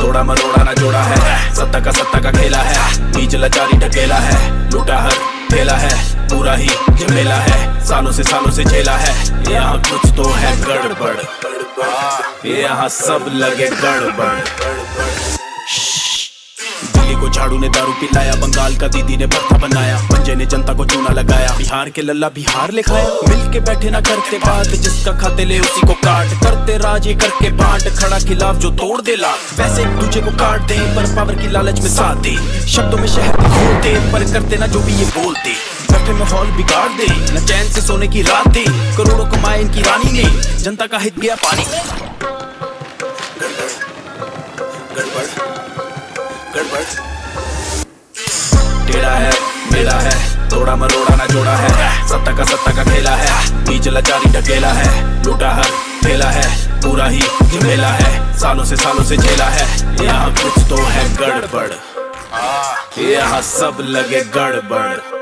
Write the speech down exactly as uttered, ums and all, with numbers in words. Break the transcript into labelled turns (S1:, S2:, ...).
S1: तोड़ा मरोड़ा ना जोड़ा है, सत्ता का सत्ता का खेला है, बीच लाचारी ढकेला है, लूटा हर खेला है, पूरा ही झमेला है, सालों से सालों से झेला है। यहाँ कुछ तो है गड़बड़, यहाँ सब लगे गड़बड़। दिल्ली को झाड़ू ने दारू पिलाया, बंगाल का दीदी ने भट्टा बनाया, पंजे ने जनता को चूना लगाया, बिहार के लल्ला बिहार ले खाया। मिल के बैठे ना करते बात, जिसका खाते ले उसी को काट, करते राज ये करके बांट, खड़ा खिलाफ जो तोड़ दे लाट। वैसे एक दूसरे को काट दे पर पावर की लालच में साथ दे, शब्दों में शहर खोलते पर करते ना जो भी ये बोलते, बैठे माहौल बिगाड़ दे, न चैन से सोने की रात दे, करोड़ों कमाए इनकी रानी ने, जनता का हित गया पानी। टेढ़ा है मेला है, तोड़ा मरोड़ा ना जोड़ा है, सत्ता का सत्ता का खेला है, बीच लाचारी ढकेला है, लूटा हर खेला है, पूरा ही झमेला है, सालों से सालों से झेला है। यहाँ कुछ तो है गड़बड़, यहाँ सब लगे गड़बड़।